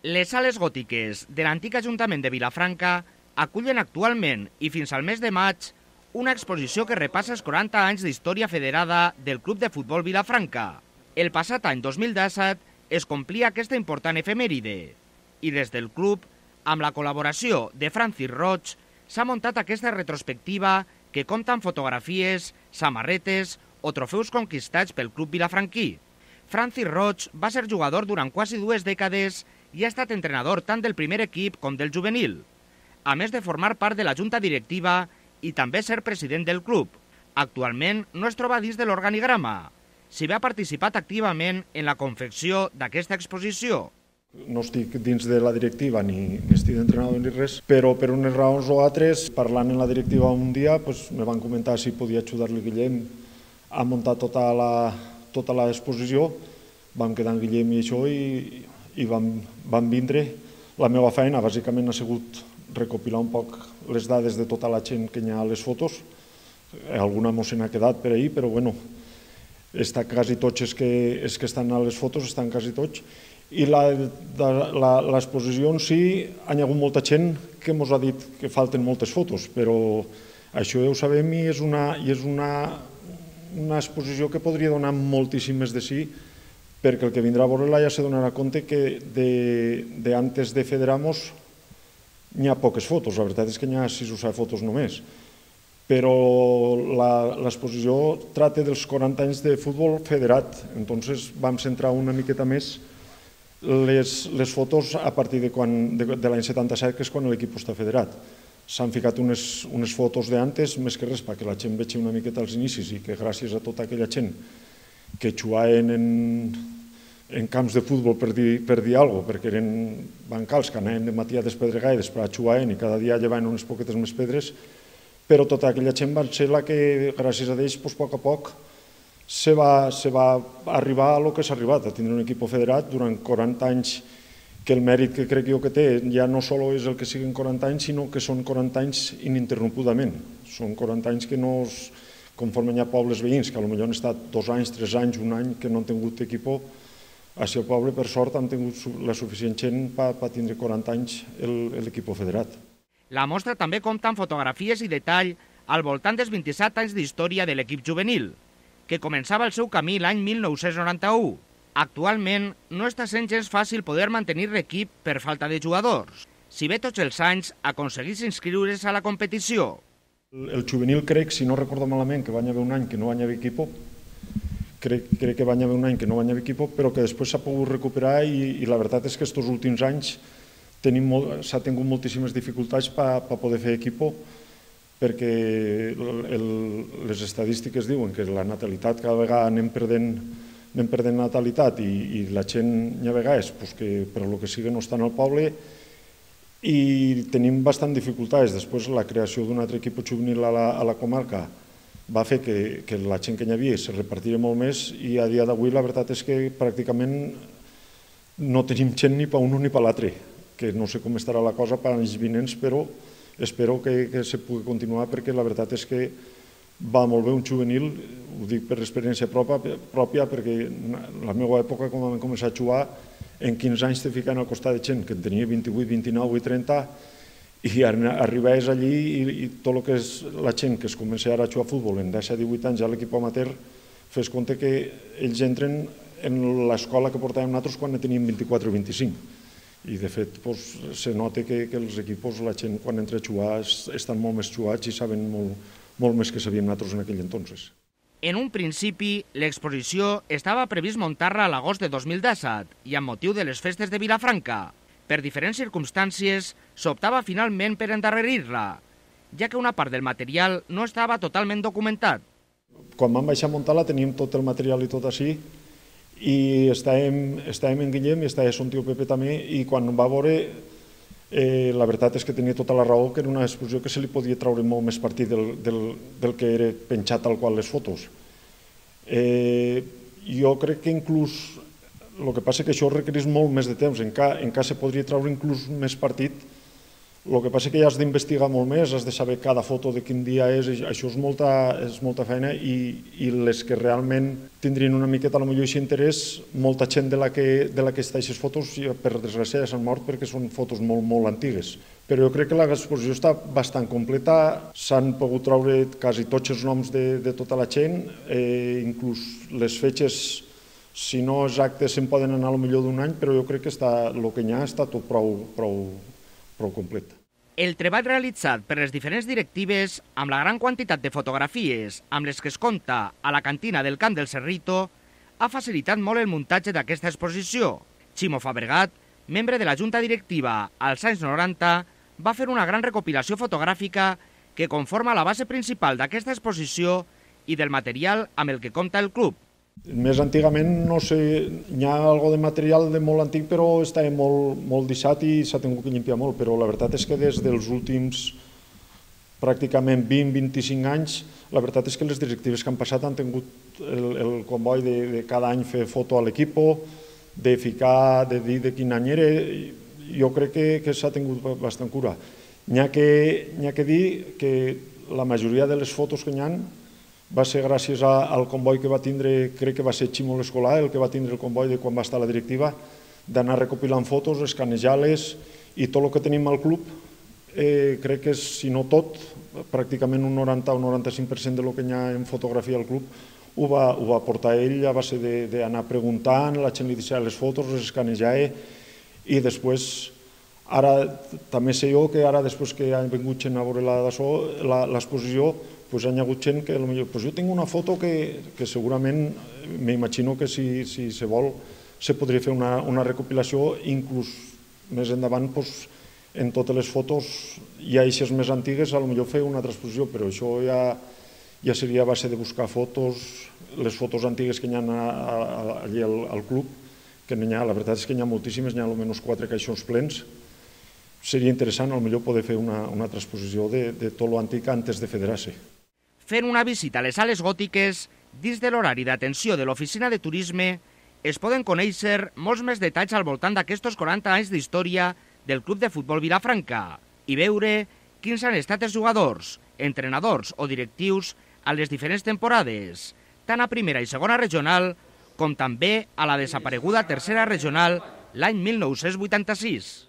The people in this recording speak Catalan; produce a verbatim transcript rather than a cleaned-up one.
Les sales gòtiques de l'antic Ajuntament de Vilafranca acullen actualment i fins al mes de maig una exposició que repassa els quaranta anys d'història federada del Club de Futbol Vilafranca. El passat any dos mil disset es complia aquesta important efemèride i des del club, amb la col·laboració de Francis Roig, s'ha muntat aquesta retrospectiva que compta amb fotografies, samarretes o trofeus conquistats pel club vilafranquí. Francis Roig va ser jugador durant quasi dues dècades i ha estat entrenador tant del primer equip com del juvenil, a més de formar part de la junta directiva i també ser president del club. Actualment no es troba dins de l'organigrama. Si bé ha participat activament en la confecció d'aquesta exposició. No estic dins de la directiva ni estic d'entrenador ni res, però per unes raons o altres, parlant en la directiva un dia, pues, me van comentar si podia ajudar-li Guillem a muntar tota la, tota l'exposició. Vam quedar en Guillem i això i, i vam, vam vindre. La meva feina bàsicament ha sigut recopilar un poc les dades de tota la gent que hi ha a les fotos. Alguna mos se n'ha quedat per ahir, però bueno, està quasi tots els que, els que estan a les fotos, estan quasi tots. I l'exposició en si, hi ha hagut molta gent que ens ha dit que falten moltes fotos, però això ja ho sabem i és una, i és una, una exposició que podria donar moltíssimes de sí, perquè el que vindrà a veure-la ja se donarà compte que d'antes de, de Federamos n'hi ha poques fotos, la veritat és que n'hi ha sis o set fotos només. Però l'exposició tracta dels quaranta anys de futbol federat, entonces vam centrar una miqueta més les, les fotos a partir de, quan, de, de l'any setanta-set, que és quan l'equip està federat. S'han ficat unes, unes fotos d'antes, més que res, perquè la gent vegi una miqueta els inicis i que gràcies a tota aquella gent que jugaven en, en camps de futbol, per dir, per dir alguna cosa, perquè eren bancals que anaven de matí a despedregaires per a jugar i cada dia llevaven unes poquetes més pedres, però tota aquella gent va ser la que, gràcies a ells, a poc a poc, se va, se va arribar a lo que s'ha arribat, a tindre un equip federat durant quaranta anys, que el mèrit que crec jo que té ja no sols és el que siguin quaranta anys, sinó que són quaranta anys ininterrompudament. Són quaranta anys que no, conforme hi ha pobles veïns, que potser han estat dos anys, tres anys, un any, que no han tingut equip, a seu poble, per sort, han tingut la suficient gent per tindre quaranta anys l'equip federat. La mostra també compta amb fotografies i detall al voltant dels vint-i-set anys d'història de l'equip juvenil, que començava el seu camí l'any mil nou-cents noranta-u. Actualment no està sent gens fàcil poder mantenir l'equip per falta de jugadors, si bé tots els anys aconseguís inscriure's a la competició. El juvenil crec, si no recordo malament, que va haver un any que no va haver equip, crec, crec que va haver un any que no va haver equip, però que després s'ha pogut recuperar i, i la veritat és que aquests últims anys s'ha tingut moltíssimes dificultats per poder fer equip, perquè les estadístiques diuen que la natalitat cada vegada anem perdent, anem perdent natalitat i, i la gent hi ha vegades que per lo que sigui no estan al poble i tenim bastant dificultats. Després la creació d'un altre equip juvenil a la, a la comarca va fer que, que la gent que hi havia se repartira molt més i a dia d'avui la veritat és que pràcticament no tenim gent ni per un ni per l'altre, que no sé com estarà la cosa per anys vinents, però espero que, que se pugui continuar perquè la veritat és que va molt bé un juvenil, ho dic per experiència pròpia, pròpia perquè la meva època, quan vam començar a jugar, en quinze anys te ficaven al costat de gent que en tenia vint-i-vuit, vint-i-nou i trenta i arribaves allí i, i tot el que és la gent que es comença ara a jugar a futbol en disset divuit anys a l'equip amateur, fes compte que ells entren en l'escola que portàvem nosaltres quan ne teníem vint-i-quatre o vint-i-cinc. I de fet se nota que els equips, la gent quan entra a jugar estan molt més jugats i saben molt més que sabíem nosaltres en aquell entonces. En un principi, l'exposició estava previst muntar-la a l'agost de dos mil disset i amb motiu de les festes de Vilafranca. Per diferents circumstàncies, s'optava finalment per endarrerir-la, ja que una part del material no estava totalment documentat. Quan vam baixar a muntar-la teníem tot el material i tot així, i estàvem, estàvem en Guillem i estava son tio Pepe també, i quan va veure, eh, la veritat és que tenia tota la raó, que era una exposició que se li podia treure molt més partit del, del, del que era penjat tal qual les fotos. Eh, jo crec que inclús, el que passa és que això requereix molt més de temps, encara, encara se podria treure inclús més partit El que passa és que ja has d'investigar molt més, has de saber cada foto de quin dia és, això és molta, és molta feina i, i les que realment tindrien una miqueta potser aquest interès, molta gent de la que, de la que està aquestes fotos, per desgràcia, ja s'han mort perquè són fotos molt, molt antigues. Però jo crec que l'exposició està bastant completa, s'han pogut treure quasi tots els noms de, de tota la gent, eh, inclús les fetges, si no exactes, se'n poden anar potser d'un any, però jo crec que està, el que hi ha està tot prou, prou, prou complet. El treball realitzat per les diferents directives, amb la gran quantitat de fotografies amb les que es compta a la cantina del Camp del Cerrito, ha facilitat molt el muntatge d'aquesta exposició. Ximo Fabregat, membre de la Junta Directiva als anys noranta, va fer una gran recopilació fotogràfica que conforma la base principal d'aquesta exposició i del material amb el que compta el club. Més antigament, no sé, hi ha algo de material de molt antic, però estava molt, molt deixat i s'ha tingut que limpiar molt, però la veritat és que des dels últims pràcticament vint a vint-i-cinc anys, la veritat és que les directives que han passat han tingut el, el comboi de, de cada any fer foto a l'equipo, de ficar, de dir de quin any era, jo crec que, que s'ha tingut bastant cura. N'hi ha que, n'hi ha que dir que la majoria de les fotos que n'hi ha va ser gràcies al comboi que va tindre, crec que va ser Ximo l'Escolà, el que va tindre el comboi de quan va estar a la directiva, d'anar recopilant fotos, escanejar-les i tot el que tenim al club, eh, crec que és, si no tot, pràcticament un noranta o noranta-cinc per cent del que hi ha en fotografia al club, ho va, ho va portar ell a base d'anar preguntant, la gent li deixava les fotos, les escanejava i després, ara també sé jo que ara després que han vingut gent a veure l'exposició, pues hi ha hagut gent que potser, pues jo tinc una foto que, que segurament m'imagino que si, si se vol se podria fer una, una recopilació, inclús més endavant pues, en totes les fotos hi ha eixes més antigues, potser fer una altra exposició, però això ja, ja seria a base de buscar fotos, les fotos antigues que hi ha allí al, al club, que n'hi ha, la veritat és que n'hi ha moltíssimes, n'hi ha almenys quatre caixons plens. Seria interessant potser poder fer una, una altra exposició de, de tot l'antic antes de federar-se. Fent una visita a les sales gòtiques, dins de l'horari d'atenció de l'oficina de turisme, es poden conèixer molts més detalls al voltant d'aquests quaranta anys d'història del Club de Futbol Vilafranca i veure quins han estat els jugadors, entrenadors o directius a les diferents temporades, tant a primera i segona regional com també a la desapareguda tercera regional l'any mil nou-cents vuitanta-sis.